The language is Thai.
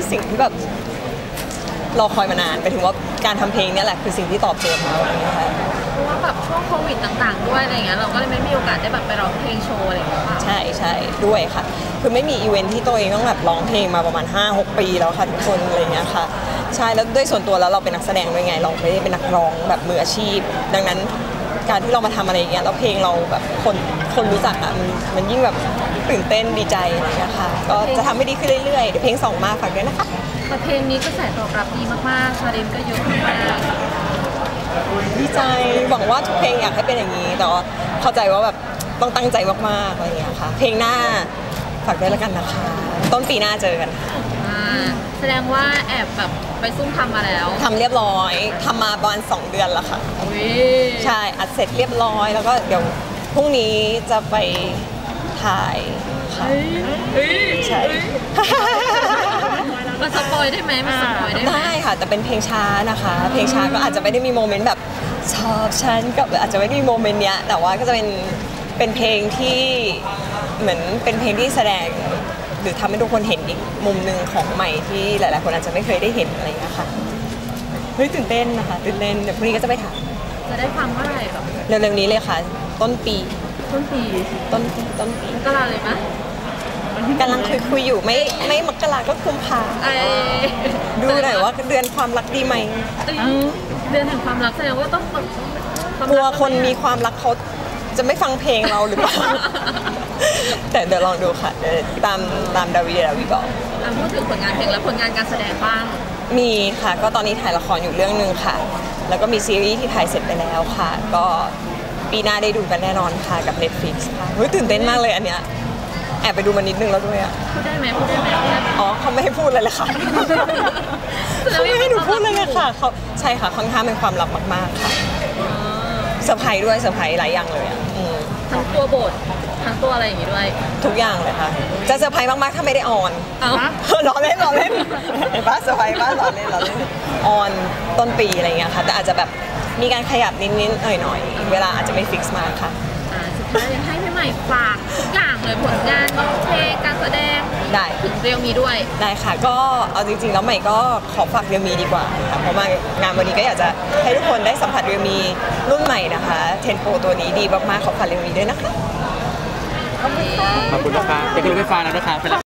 สิ่งที่แบบรอคอยมานานไปถึงว่าการทำเพลงเนี่ยแหละคือสิ่งที่ตอบโจทย์เรานะคะเพราะว่าแบบช่วงโควิดต่างๆด้วยอะไรเงี้ยเราก็เลยไม่มีโอกาสได้แบบไปร้องเพลงโชว์อะไรอย่างเงี้ยใช่ด้วยค่ะคือไม่มีอีเวนท์ที่ตัวเองต้องแบบร้องเพลงมาประมาณ 5-6 ปีแล้วค่ะทุกคนอะไรเงี้ยค่ะใช่แล้วด้วยส่วนตัวแล้วเราเป็นนักแสดงด้วยไงเราไม่ได้เป็นนักร้องแบบมืออาชีพดังนั้นการที่เรามาทำอะไรอย่างเงี้ยแล้วเพลงเราแบบคนรู้จักอ่ะมันยิ่งแบบตื่นเต้นดีใจอะไรเงี้ยค่ะก็จะทำให้ดีขึ้นเรื่อยๆเดี๋ยวเพลง2มาฝากด้วยนะคะแต่เพลงนี้กระแสตอบรับดีมากๆชาเลนก็เยอะมากดีใจหวังว่าทุกเพลงอยากให้เป็นอย่างนี้แต่ว่าเข้าใจว่าแบบต้องตั้งใจมากๆอะไรอย่างเงี้ยค่ะเพลงหน้าฝากด้วยแล้วกันนะคะต้นปีหน้าเจอกันแสดงว่าแอบแบบไปซุ่มทำมาแล้วทำเรียบร้อยทำมาประมาณ2 เดือนแล้วค่ะใช่อัดเสร็จเรียบร้อยแล้วก็เดี๋ยวพรุ่งนี้จะไปถ่ายค่ะใช่มาสปอยได้ไหมมาสปอยได้ไหมได้ค่ะแต่เป็นเพลงช้านะคะเพลงช้าก็อาจจะไม่ได้มีโมเมนต์แบบชอบฉันกับอาจจะไม่ได้มีโมเมนต์เนี้ยแต่ว่าก็จะเป็นเพลงที่เหมือนเป็นเพลงที่แสดงหรือทำให้ทุกคนเห็นอีกมุมหนึ่งของใหม่ที่หลายๆคนอาจจะไม่เคยได้เห็นอะไรอย่างเงี้ยค่ะเฮ้ยตื่นเต้นนะคะตื่นเต้นเดี๋ยวพรุ่งนี้ก็จะไปถ่ายจะได้ฟังเมื่อไหร่แบบเร็วๆนี้เลยค่ะต้นปีก็ลาเลยไหมกำลังคุยอยู่ไม่มกราก็กุมภาดูหน่อยว่าเดือนความรักดีไหมเดือนแห่งความรักแสดงว่าต้องกลัวคนมีความรักเขาจะไม่ฟังเพลงเราหรือเปล่าแต่เดี๋ยวลองดูค่ะตามดาวีบอกพูดถึงผลงานเพลงและผลงานการแสดงบ้างมีค่ะก็ตอนนี้ถ่ายละครอยู่เรื่องนึงค่ะแล้วก็มีซีรีส์ที่ถ่ายเสร็จไปแล้วค่ะก็ปีหน้าได้ดูกันแน่นอนค่ะกับ Netflix ค่ะตื่นเต้นมากเลยอันเนี้ยแอบไปดูมานิดนึงแล้วด้วยอ่ะพูดได้ไหมอ๋อเขาไม่ให้พูดเลยเลยค่ะเขาไม่ให้หนูพูดเลยค่ะเขาใช่ค่ะค่อนข้างเป็นความลับมากๆค่ะเซอร์ไพรส์ด้วยเซอร์ไพรส์หลายอย่างเลยอ่ะทั้งตัวบททั้งตัวอะไรอย่างงี้ด้วยทุกอย่างเลยค่ะจะเซอร์ไพรส์มากๆถ้าไม่ได้ออนล้อเล่นเห็นปะเซอร์ไพรส์มากล้อเล่นออนต้นปีอะไรเงี้ยค่ะแต่อาจจะแบบมีการขยับนิดๆหน่อยๆเวลาอาจจะไม่ฟิกซ์มากค่ะสุดท้ายให้พี่ใหม่ฝากทุกอย่างเลยผลงานเพลงการแสดงได้ถึงเรียวมีด้วยได้ค่ะก็เอาจริงๆแล้วใหม่ก็ขอฝากเรียวมีดีกว่าค่ะเพราะมางานวันนี้ก็อยากจะให้ทุกคนได้สัมผัสเรียวมีรุ่นใหม่นะคะ10 Pro ตัวนี้ดีมากๆขอฝากเรียวมีด้วยนะคะขอบคุณนะคะเดี๋ยวคุณไปฟังแล้วนะคะ